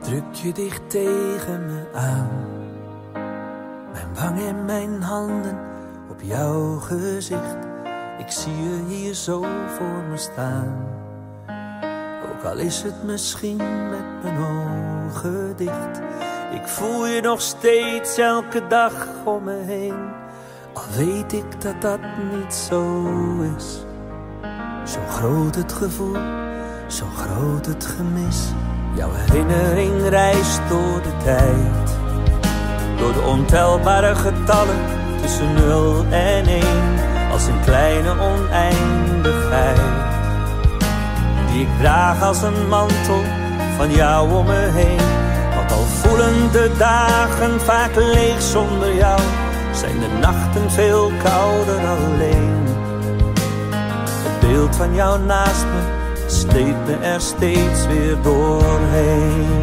druk je dicht tegen me aan. Mijn wang en mijn handen op jouw gezicht. Ik zie je hier zo voor me staan. Ook al is het misschien met mijn ogen dicht. Ik voel je nog steeds elke dag om me heen. Al weet ik dat dat niet zo is. Zo groot het gevoel, zo groot het gemis. Jouw herinnering reist door de tijd. Door de ontelbare getallen tussen 0 en 1. Als een kleine oneindigheid. Die ik draag als een mantel van jou om me heen. Want al voelen de dagen vaak leeg zonder jou, zijn de nachten veel kouder alleen. Het beeld van jou naast me sleept me er steeds weer doorheen.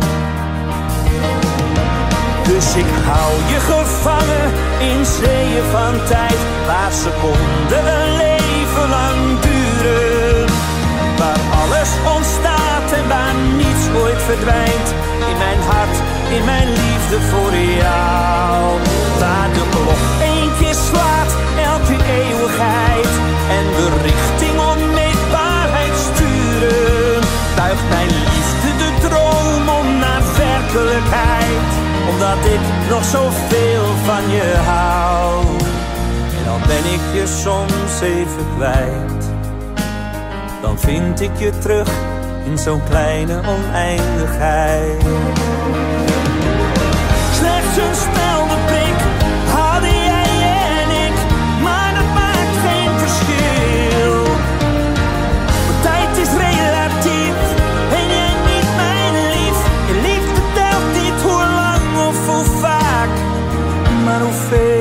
Dus ik hou je gevangen in zeeën van tijd, waar seconden een leven lang duren. Waar alles ontstaat en waar niets ooit verdwijnt. In mijn hart, in mijn liefde voor jou. Waar de klok 1 keer slaat, elke eeuwigheid. En de richting onmeetbaarheid sturen. Buigt mijn liefde de droom om naar werkelijkheid. Omdat ik nog zoveel van je hou. En al ben ik je soms even kwijt, dan vind ik je terug in zo'n kleine oneindigheid. Slechts een speldenprik hadden jij en ik, maar dat maakt geen verschil. De tijd is relatief en jij niet mijn lief. Je liefde telt niet hoe lang of hoe vaak, maar hoeveel.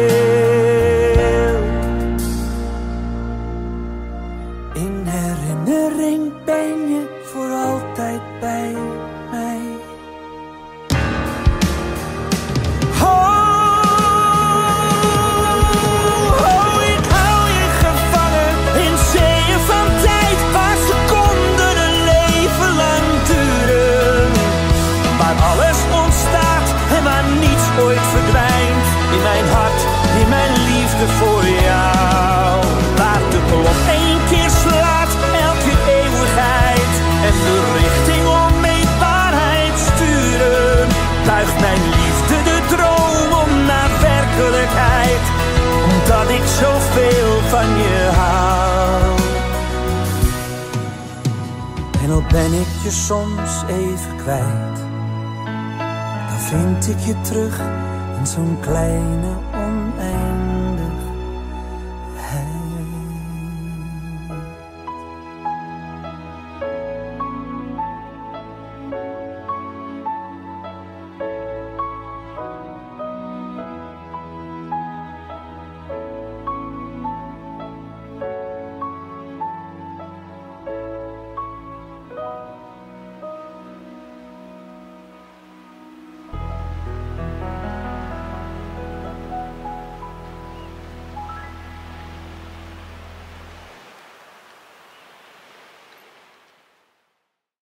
In herinnering ben je voor altijd bij mij. Ik hou je gevangen in zeeën van tijd, waar seconden een leven lang duren. Waar alles ontstaat en waar niets ooit verdwijnt. In mijn hart, in mijn liefde voor jou. Waar de klok 1 keer slaat, elke eeuwigheid. En de richting onmeetbaarheid sturen. Buigt mijn liefde de droom om naar werkelijkheid. Omdat ik zoveel van je hou. En al ben ik je soms even kwijt, dan vind ik je terug in zo'n kleine